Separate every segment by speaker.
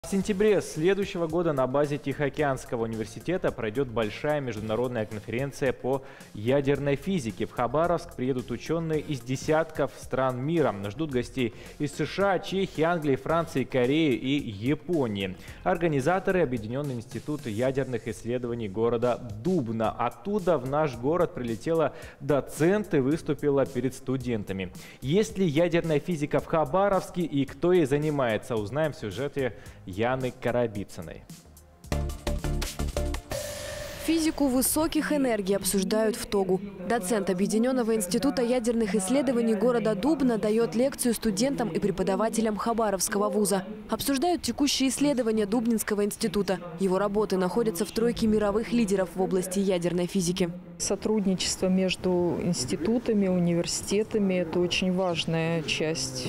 Speaker 1: В сентябре следующего года на базе Тихоокеанского университета пройдет большая международная конференция по ядерной физике. В Хабаровск приедут ученые из десятков стран мира. Ждут гостей из США, Чехии, Англии, Франции, Кореи и Японии. Организаторы – Объединенный институт ядерных исследований города Дубна. Оттуда в наш город прилетела доцент и выступила перед студентами. Есть ли ядерная физика в Хабаровске и кто ей занимается, узнаем в сюжете Яны Карабицыной.
Speaker 2: Физику высоких энергий обсуждают в ТОГУ. Доцент Объединенного института ядерных исследований города Дубна дает лекцию студентам и преподавателям Хабаровского вуза. Обсуждают текущие исследования Дубнинского института. Его работы находятся в тройке мировых лидеров в области ядерной физики.
Speaker 3: Сотрудничество между институтами, университетами – это очень важная часть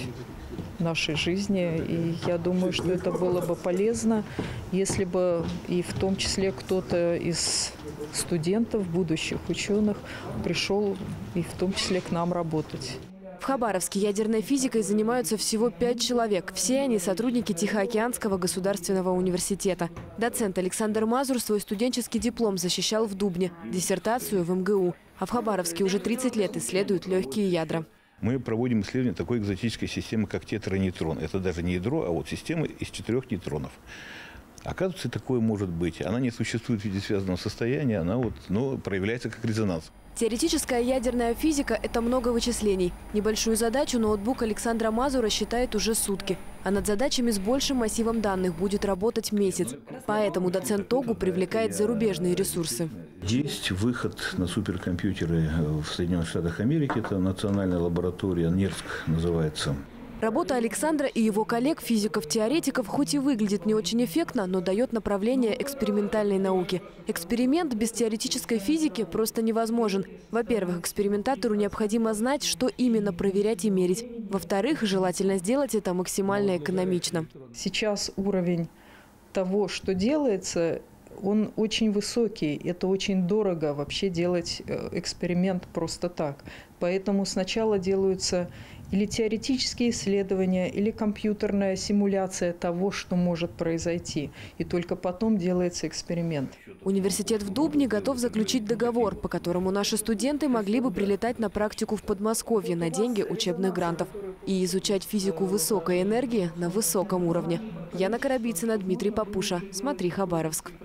Speaker 3: нашей жизни. И я думаю, что это было бы полезно, если бы и в том числе кто-то из студентов, будущих ученых, пришел и в том числе к нам работать.
Speaker 2: В Хабаровске ядерной физикой занимаются всего 5 человек. Все они сотрудники Тихоокеанского государственного университета. Доцент Александр Мазур свой студенческий диплом защищал в Дубне, диссертацию в МГУ. А в Хабаровске уже 30 лет исследуют легкие ядра.
Speaker 4: Мы проводим исследование такой экзотической системы, как тетранейтрон. Это даже не ядро, а вот система из 4 нейтронов. Оказывается, такое может быть. Она не существует в виде связанного состояния, она проявляется как резонанс.
Speaker 2: Теоретическая ядерная физика – это много вычислений. Небольшую задачу ноутбук Александра Мазура считает уже сутки. А над задачами с большим массивом данных будет работать месяц. Поэтому доцент ТОГУ привлекает зарубежные ресурсы.
Speaker 4: Есть выход на суперкомпьютеры в Соединенных Штатах Америки. Это национальная лаборатория, НЕРСК называется.
Speaker 2: Работа Александра и его коллег, физиков-теоретиков, хоть и выглядит не очень эффектно, но дает направление экспериментальной науки. Эксперимент без теоретической физики просто невозможен. Во-первых, экспериментатору необходимо знать, что именно проверять и мерить. Во-вторых, желательно сделать это максимально экономично.
Speaker 3: Сейчас уровень того, что делается, он очень высокий. Это очень дорого вообще делать эксперимент просто так. Поэтому сначала делаются или теоретические исследования, или компьютерная симуляция того, что может произойти. И только потом делается эксперимент.
Speaker 2: Университет в Дубне готов заключить договор, по которому наши студенты могли бы прилетать на практику в Подмосковье на деньги учебных грантов и изучать физику высокой энергии на высоком уровне. Яна Карабицына, Дмитрий Папуша. Смотри, Хабаровск.